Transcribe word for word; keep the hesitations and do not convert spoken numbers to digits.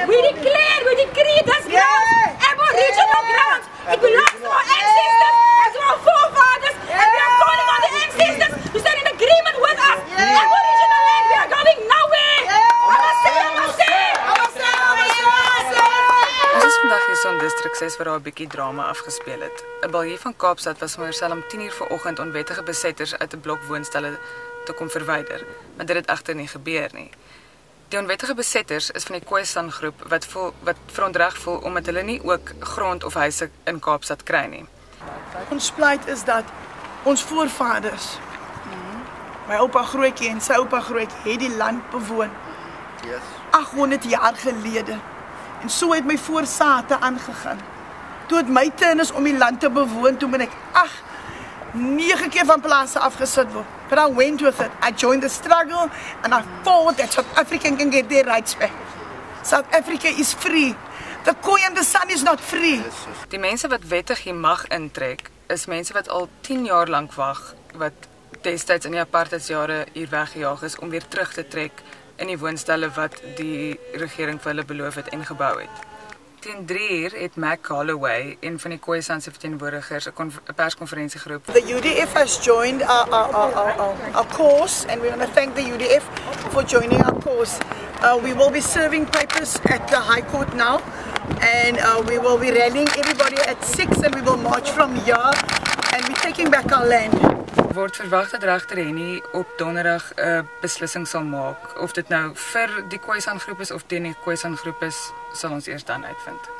We declare, we decree this ground Aboriginal grounds. It belongs to our ancestors and to our forefathers, and we are calling on the ancestors to stand in agreement with us. Aboriginal land, we are going nowhere. I must say, I must say, I must say, I must say. Ons is vandag hier so in District ses waar daar 'n bietjie drama afgespeel het. 'n Balje van Kaapstad was veronderstel om tien uur vanoggend onwettige besetters uit 'n blok woonstelle te kom verwyder, maar dit het egter nie gebeur nie. Die onwettige besetters is van die Khoisan groep wat voel wat verontreg voel omdat hulle nie ook grond of huise in Kaapstad kry nie. Ons pleit is dat ons voorvaders, my oupa grootjie en sy oupa grootjie het die land bewoon. Yes. agthonderd jaar gelede. En so het my voorsate aangegaan. Toe het my turn is om die land te bewoon, toe ben ek ag, nege keer van plase afgesit word. But I went with it. I joined the struggle and I fought that South Africa can get their rights back. South Africa is free. The Khoi and the San is not free. Die mense wat wettig hier mag intrek, is mense wat al tien jaar lank wag, wat destyds in die apartheidsjare hier weggejaag is om weer terug te trek in die woonstelle wat die regering vir hulle beloof het en gebou het. Teen drie uur het Mac Holloway, een van die Khoisan se verteenwoordigers, 'n perskonferensie geroep. The U D F has joined our, our, our, our, our cause, and we want to thank the U D F for joining our cause. Uh, we will be serving papers at the High Court now, and uh, we will be rallying everybody at six, and we will march from here, and we're taking back our land. Word verwag dat regter Henny op donderdag 'n uh, beslissing sal maak. Of dit nou vir die Khoisan groep is of teen die Khoisan groep is, sal ons eers dan uitvind.